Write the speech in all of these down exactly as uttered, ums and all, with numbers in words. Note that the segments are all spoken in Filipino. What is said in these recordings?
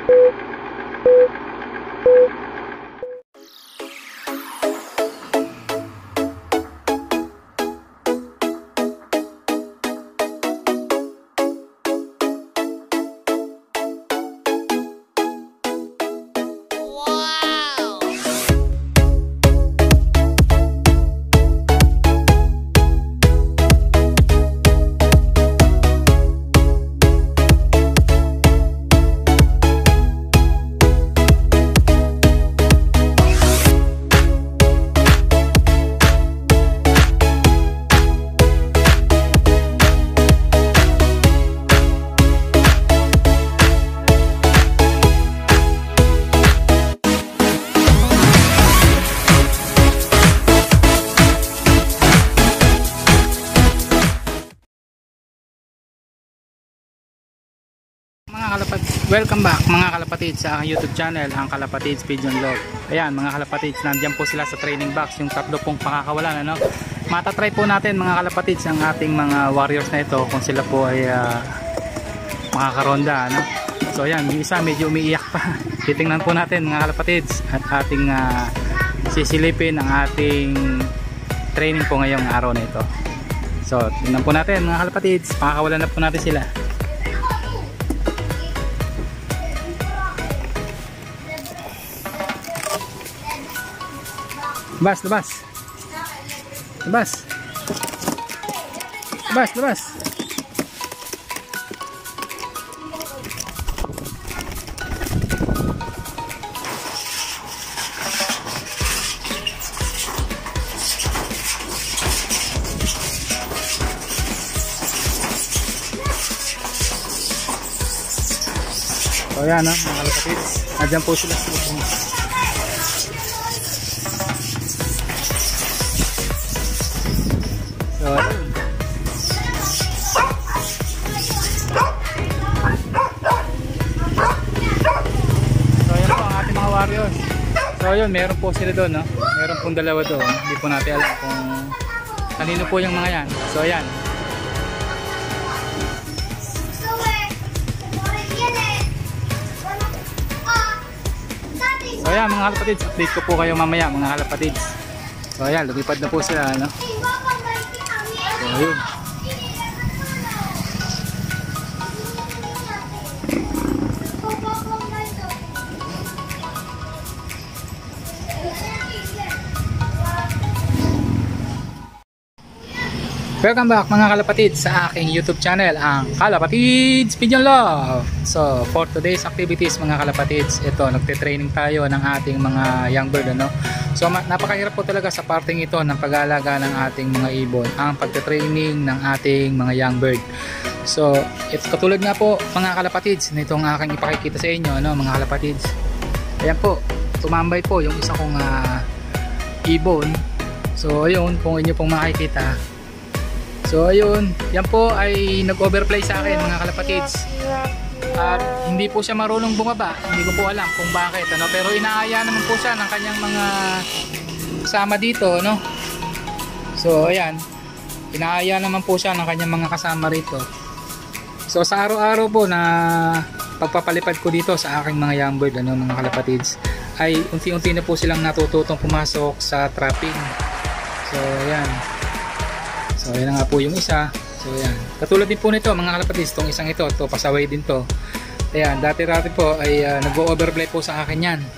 Mga kalapatids, welcome back mga kalapatids sa aking YouTube channel, ang Kalapatids Pigeon Love. Ayan mga kalapatids, nandiyan po sila sa training box, yung tatlo pong pakakawalan, ano? Matatry po natin mga kalapatids ang ating mga warriors na ito kung sila po ay uh, makakaronda, ano? So ayan, yung isa medyo umiiyak pa. Titingnan po natin mga kalapatids at ating uh, sisilipin ang ating training po ngayong araw na ito. So tingnan po natin mga kalapatids, pakakawalan na po natin sila. Labas, labas. Labas. Labas, labas. So yan, no, mga kalapatids. Nandiyan po sila sa loob. So, so yun po ang ating mga warriors. So yun, meron po sila doon, no? Meron pong dalawa doon. Hindi po natin alam kung kanino po yung mga yan. So yan. So yan mga kalapatids, update ko po kayo mamaya mga kalapatids. So ayan, lumipad na po sila, no? So yun. Welcome back mga kalapatids sa aking YouTube channel, ang Kalapatids Pigeon Love. So for today's activities mga kalapatids, ito nagte-training tayo ng ating mga young bird, ano? So napakahirap po talaga sa parting ito ng pag-aalaga ng ating mga ibon, ang pagte-training ng ating mga young bird. So ito, katulad nga po mga kalapatids nitong aking ipakikita sa inyo, ano, mga kalapatids. Ayan po, tumambay po yung isa kong uh, ibon. So ayun, kung inyo pong makikita. So ayun, yan po ay nag-overplay sa akin mga kalapatids. At hindi po siya marunong bumaba. Hindi ko po alam kung bakit, ano, pero inaaya naman po siya ng kanyang mga kasama dito, no? So ayan, inaaya naman po siya ng kanyang mga kasama rito. So sa araw-araw po na pagpapalipad ko dito sa aking mga young bird, ano, mga kalapatids, ay unti-unti na po silang natututong pumasok sa trapping. So ayan. So ayan nga po yung isa. So ayan, katulad din po nito mga kalapatids, itong isang ito, to pasaway din to. Ayan, dati-dati po ay uh, nag-overplay po sa akin yan,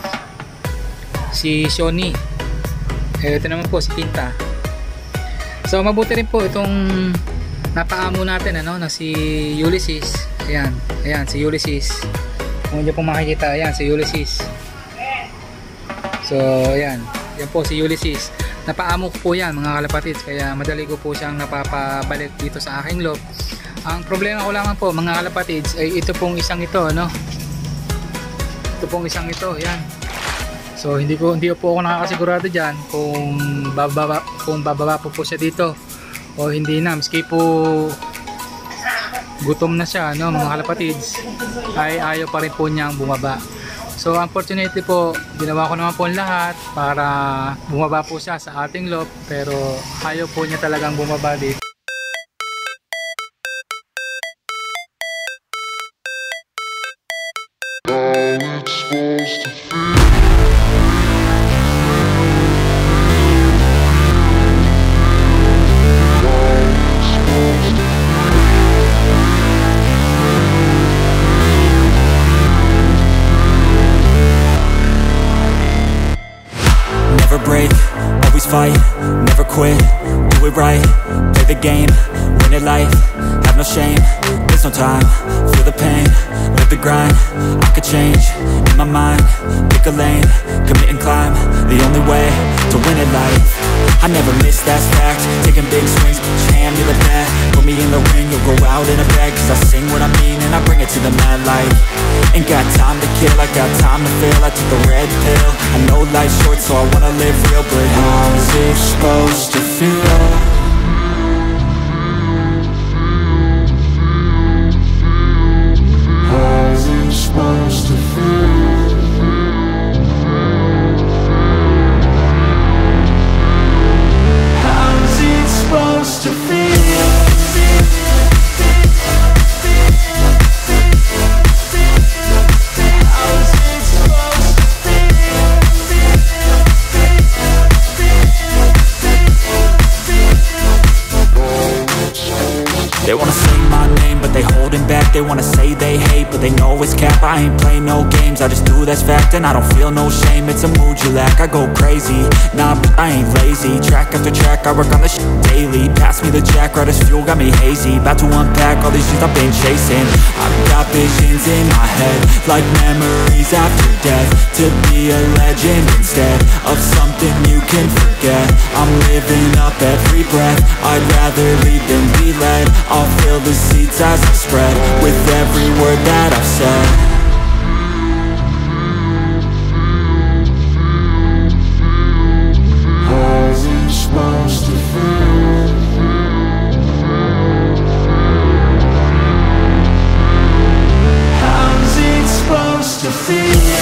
si Shoni. Eh, ito naman po si Pinta. So mabuti rin po itong napaamo natin, ano, na si Ulysses. Ayan, ayan si Ulysses. Kung hindi po makikita, ayan si Ulysses. So ayan, yan po si Ulysses. Napaamo ko po yan mga kalapatids, kaya madali ko po siyang napapabalik dito sa aking loob. Ang problema ko lamang po mga kalapatids ay ito pong isang ito, no? Ito pong isang ito, yan. So hindi ko hindi po ako nakakasigurado diyan kung bababa kung bababa po po siya dito o hindi na, maski po gutom na siya, no, mga kalapatids, ay ayaw pa rin po niyang bumaba. So unfortunately po, ginawa ko naman po ang lahat para bumaba po siya sa ating loob, pero ayaw po niya talagang bumaba dito. Never break, always fight, never quit, do it right, play the game, win it life, have no shame, there's no time, feel the pain, live the grind, I could change, in my mind, pick a lane, commit and climb, the only way to win it life. I never miss, that's fact, taking big swings, put your hand to the bat, put me in the ring, you'll go out in a bag, cause I sing what I mean and I bring it to the mad light. Ain't got time to kill, I got time to feel, I took the red pill, I know life's short so I wanna live real, but how's it supposed to feel? How's it supposed to feel? How's it supposed to feel? They wanna say my name, but they holding back. They wanna say they hate, but they know it's cap. I ain't play no games, I just do that's fact. And I don't feel no shame, it's a mood you lack. I go crazy, nah, but I ain't lazy. Track after track, I work on this shit daily. Pass me the jack, right as fuel, got me hazy. About to unpack all these things I've been chasing. I've got visions in my head, like memories after death. To be a legend instead of something you can forget. I'm living up every breath, I'd rather lead than be led. I'll fill the seats as I spread with every word that I've said. How's it supposed to feel? How's it supposed to feel?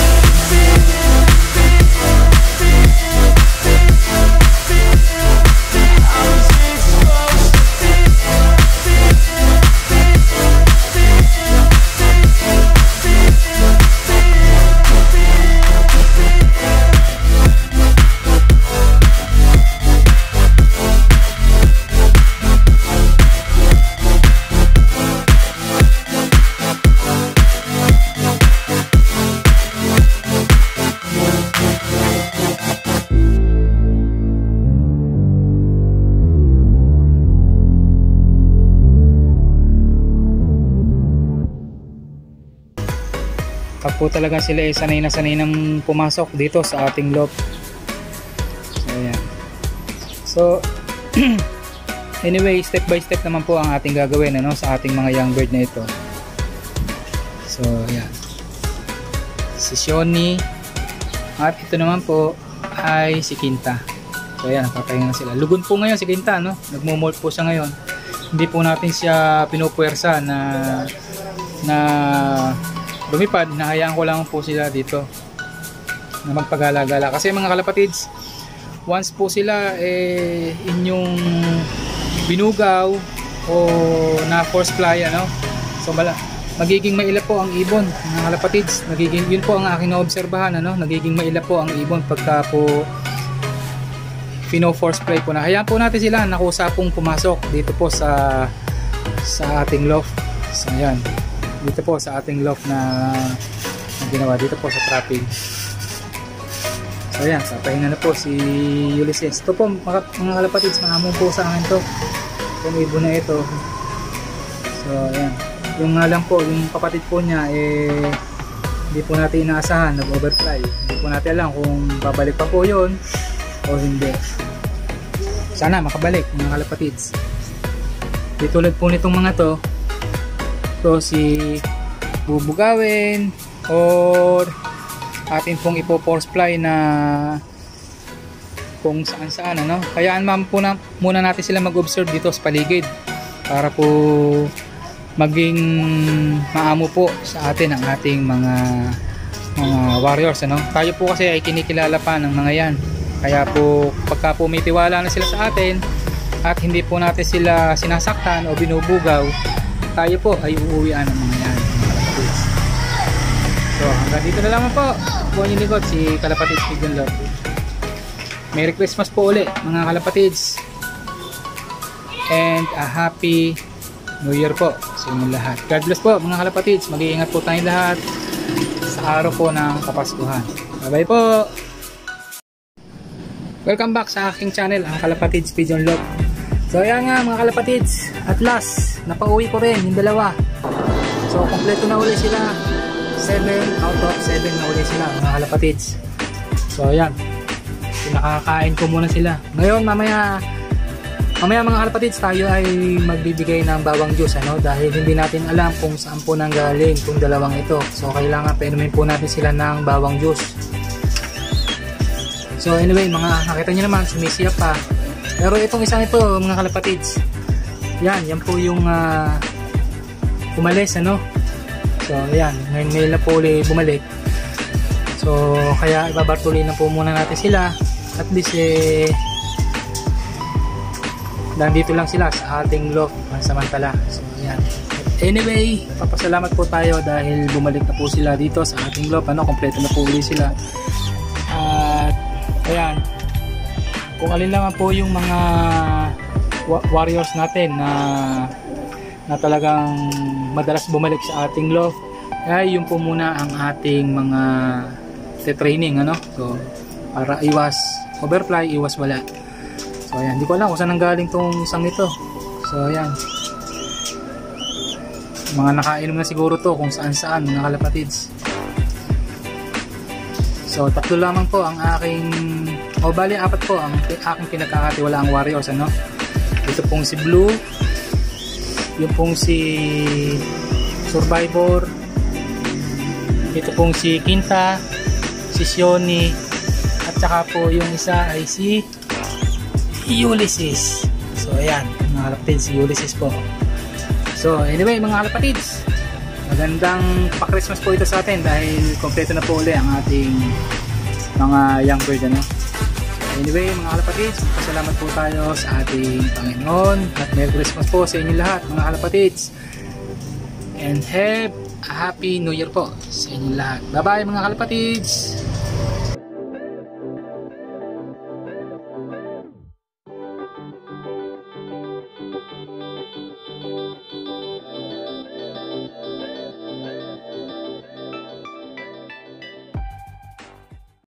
Pag po talaga sila ay sanay na sanay nang pumasok dito sa ating loft. So ayan. So anyway, step by step naman po ang ating gagawin, ano, sa ating mga young bird na ito. So ayan, si Shoni, at ito naman po ay si Kinta. So ayan, nagpapahinga na sila. Lugon po ngayon si Kinta, no? Nagmo-molt po siya ngayon. Hindi po natin siya pinupuwersa na na lumipad, nahayaan ko lang po sila dito na magpagala-gala. Kasi mga kalapatids, once po sila eh, inyong binugaw o na force fly, ano, so mala, magiging mailap po ang ibon, mga kalapatids. Nagiging, yun po ang aking naobserbahan, ano, nagiging mailap po ang ibon pagka po pino force fly po na. Hayaan po natin sila nakusa pong pumasok dito po sa sa ating loft. So ayan, dito po sa ating loft na, na ginawa dito po sa trapping. So ayan, sapahin na po si Ulysses. Ito po mga, mga kalapatids, mahamon po sa akin to, yung ibon na ito. So ayan, yung nga lang po, yung kapatid po niya eh hindi po natin inaasahan, nag-overfly. Hindi po natin alam kung babalik pa po yun o hindi. Sana makabalik mga kalapatids. Di tulad po nitong mga to, to si bubugawin or atin pong ipo-force fly na kung saan saan, ano. Kayaan ma'am po na, muna natin sila mag-observe dito sa paligid para po maging maamo po sa atin ang ating mga mga warriors, ano. Tayo po kasi ay kinikilala pa ng mga yan, kaya po pagka po may tiwala na sila sa atin at hindi po natin sila sinasaktan o binubugaw, tayo po ay uuwian ng mga yan. So hanggang dito na lamang po. Buwan yung likod, si Kalapatids Pigeon Love. Merry Christmas po uli mga Kalapatids. And a Happy New Year po sa inyong lahat. God bless po mga Kalapatids. Mag-iingat po tayong lahat sa araw po ng Kapaskuhan. Bye bye po. Welcome back sa aking channel, ang Kalapatids Pigeon Love. So ayan nga mga Kalapatids, at last napauwi ko rin yung dalawa. So kompleto na uli sila. seven out of seven na uli sila mga Kalapatids. So ayan, pinakakain ko muna sila. Ngayon mamaya mamaya mga Kalapatids, tayo ay magbibigay ng bawang juice, ano, dahil hindi natin alam kung saan po nang galing itong dalawang ito. So kailangan painumin po natin sila ng bawang juice. So anyway, mga nakita nyo naman, sumisiya pa. Pero itong isang ito mga Kalapatids, yan, yan po yung uh, umalis, ano. So ayan, ngayon ngayon na po ulit bumalik. So kaya ibabartuloy na po muna natin sila. At least eh nandito lang sila sa ating loft pansamantala. So ayan. Anyway, papasalamat po tayo dahil bumalik na po sila dito sa ating loft, ano, kompleto na po ulit sila. At ayan, kung alin lang po yung mga wa warriors natin na na talagang madalas bumalik sa ating loft, ay yun po muna ang ating mga training, ano, so para iwas overfly, iwas wala. So ayan, hindi ko alam kung saan nanggaling tong isang ito. So ayan, mga nakainom na siguro to kung saan saan mga Kalapatids. So tatlo lamang po ang aking, o bali apat po ang aking pinagkakatiwalaang warriors, ano. Ito pong si Blue, yung pong si Survivor, ito pong si Quinta, si Sioni, at saka po yung isa ay si Ulysses. So ayan mga Kalapatids, si Ulysses po. So anyway mga Kalapatids, magandang pa-Christmas po ito sa atin dahil kompleto na po ulit ang ating mga young bird, ano. Anyway mga Kalapatids, pasalamat po tayo sa ating Panginoon at Merry Christmas po sa inyo lahat mga Kalapatids, and have a Happy New Year po sa inyo lahat. Bye bye mga Kalapatids.